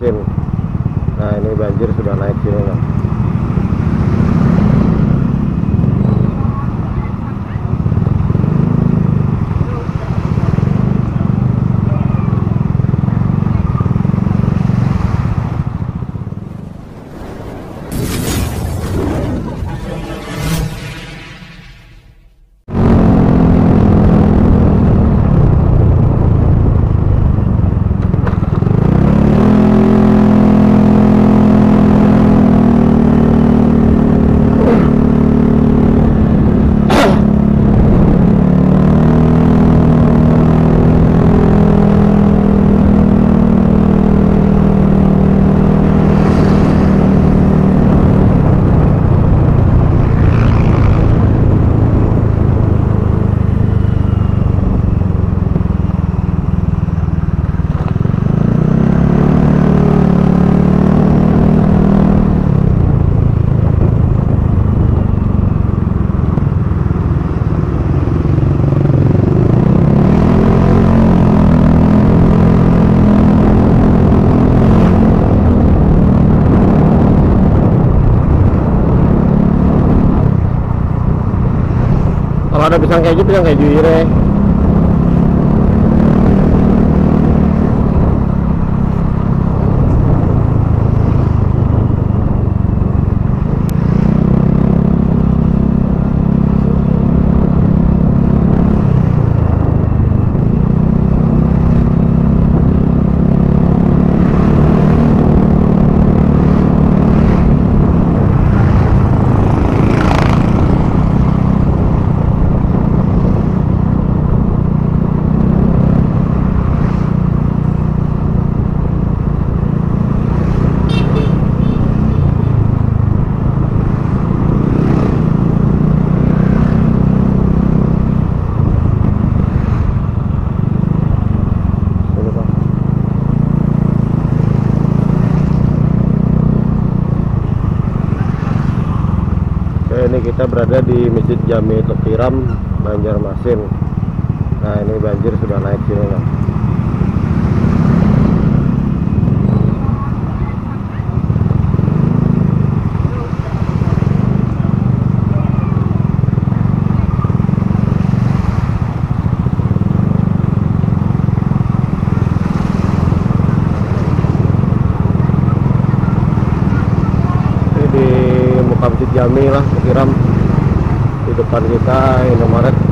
Nah ini banjir sudah naik sini lah. Kalau ada pisang kayak gitu yang kayak juire. Ini kita berada di Masjid Jami Tepiram, Banjarmasin. Nah ini banjir sudah naik sini lah. Ini di Masjid Jami lah, Tepiram. Di depan kita Indomaret.